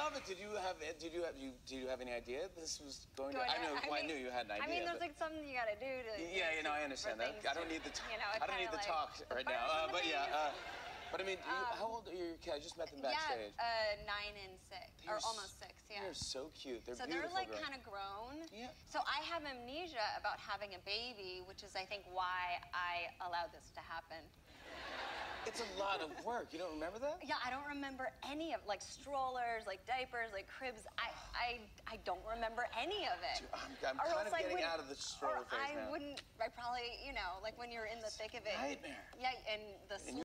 Alba, did you have any idea this was going to? I knew you had an idea. I mean, that's like something you gotta do to. Yeah, you know, I understand that. I don't need the I don't need the talk right now. But yeah. But I mean, how old are your kids? I just met them backstage. Yeah, 9 and 6, or almost 6. Yeah. They're so cute. They're so beautiful. they're like kind of grown. Yeah. So I have amnesia about having a baby, which is I think why I allowed this to happen. It's a lot of work. You don't remember that? Yeah, I don't remember any of like strollers, like diapers, like cribs. I don't remember any of it. Dude, I'm kind of getting out of the stroller phase now. I probably, you know, like when you're in the thick of it. Nightmare. Yeah, and the